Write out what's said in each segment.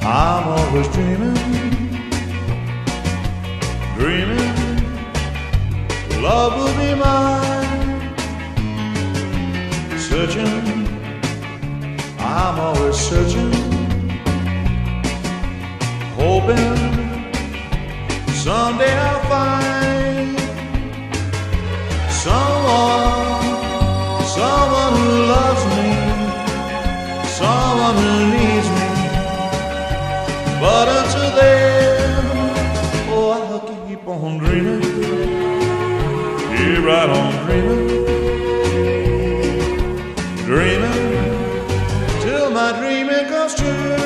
I'm always dreaming, dreaming, love will be mine. Searching, I'm always searching, hoping someday I'll find someone who loves me, someone who needs me. But until then, oh, I'll keep on dreaming, keep right on dreaming, dreaming till my dreaming comes true.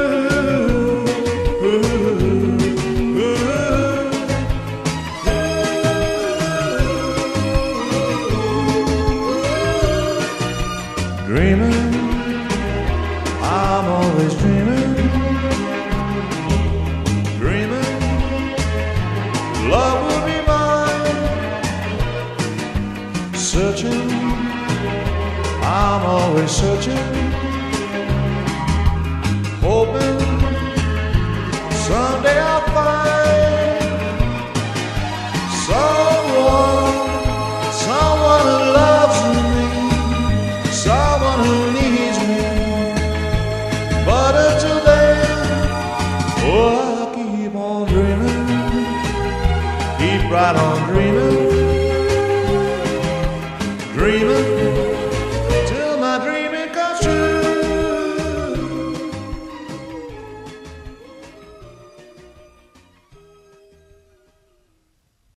Dreaming, I'm always dreaming, dreaming, love will be mine. Searching, I'm always searching, hoping someday I'll find someone who loves me, someone who needs me. But until then, oh, I'll keep on dreaming, keep right on dreaming.